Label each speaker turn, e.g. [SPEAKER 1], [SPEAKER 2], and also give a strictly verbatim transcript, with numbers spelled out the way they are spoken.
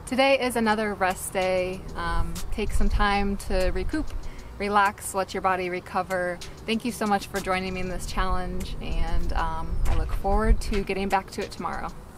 [SPEAKER 1] Today is another rest day. Um, take some time to recoup, relax, let your body recover. Thank you so much for joining me in this challenge, and um, I look forward to getting back to it tomorrow.